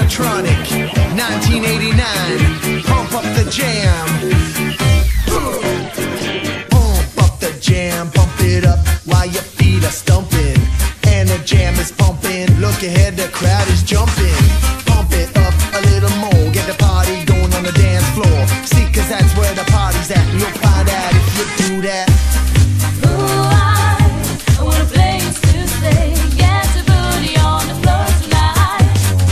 electronic, 1989. Pump up the jam. Pump up the jam, pump it up while your feet are stumping. And the jam is pumping, look ahead, the crowd is jumping. Pump it up a little more, get the party going on the dance floor. See, cause that's where the party's at, you'll find out if you do that. I want a place to stay, get your booty on the floor tonight.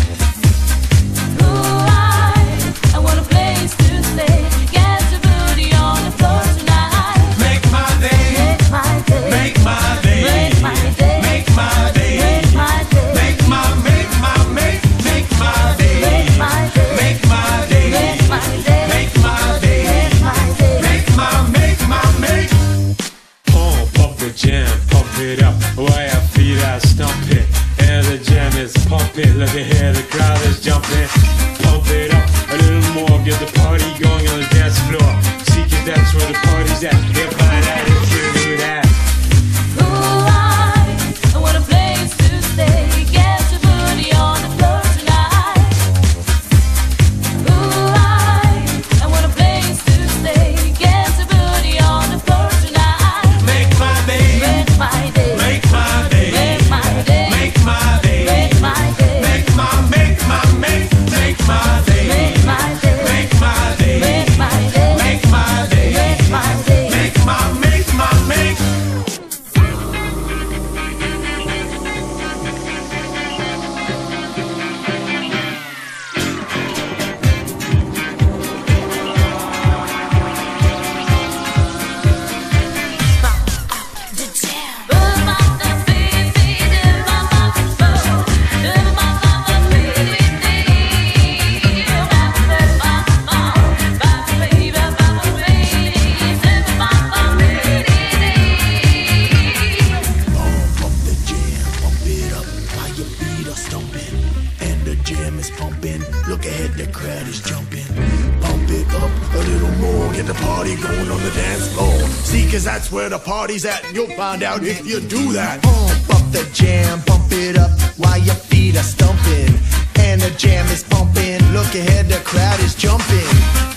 I want a place to stay, get your booty on the floor tonight. Make my day, make my day, make my day, make my day, make my day, make my day, make my day, make my make my day, make my day, make my day, make my day, make my day, make my. Pump up the jam, pump it up while your feet are stumping. And the jam is pumping, look ahead, the crowd is jumping. Pump it up a little more, get the party going on the dance floor. See, cause that's where the party's at, you'll find out if you do that. I want a place to stay, get your booty on the floor tonight. I want a place to stay, get your booty on the floor tonight. Make my day, Make my day, make my day, make my day, make my day, make my day, make my day, make my day, make my day, make my day, make my day, make my day, make my day, make my day. make my. Pump up the jam, pump it up while your feet are stumping. And the jam is pumping, look ahead, the crowd is jumping. Pump it up a little more, get the party going on the dance floor. See, cause that's where the party's at, and you'll find out if you do that. Pump up the jam, pump it up while your feet are stumping. And the jam is pumping, look ahead, the crowd is jumping.